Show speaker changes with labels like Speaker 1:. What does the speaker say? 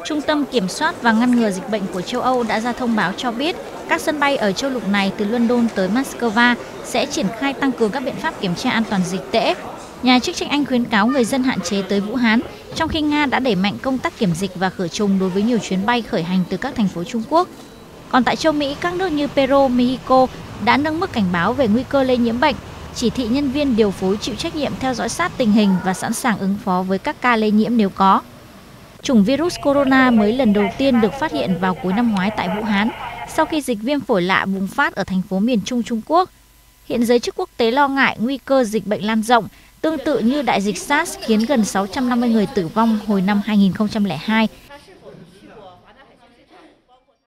Speaker 1: Trung tâm Kiểm soát và Ngăn ngừa Dịch bệnh của châu Âu đã ra thông báo cho biết các sân bay ở châu lục này từ London tới Moscow sẽ triển khai tăng cường các biện pháp kiểm tra an toàn dịch tễ. Nhà chức trách Anh khuyến cáo người dân hạn chế tới Vũ Hán, trong khi Nga đã đẩy mạnh công tác kiểm dịch và khử trùng đối với nhiều chuyến bay khởi hành từ các thành phố Trung Quốc. Còn tại châu Mỹ, các nước như Peru, Mexico đã nâng mức cảnh báo về nguy cơ lây nhiễm bệnh, chỉ thị nhân viên điều phối chịu trách nhiệm theo dõi sát tình hình và sẵn sàng ứng phó với các ca lây nhiễm nếu có. Chủng virus corona mới lần đầu tiên được phát hiện vào cuối năm ngoái tại Vũ Hán, sau khi dịch viêm phổi lạ bùng phát ở thành phố miền Trung Trung Quốc. Hiện giới chức quốc tế lo ngại nguy cơ dịch bệnh lan rộng, tương tự như đại dịch SARS khiến gần 650 người tử vong hồi năm 2002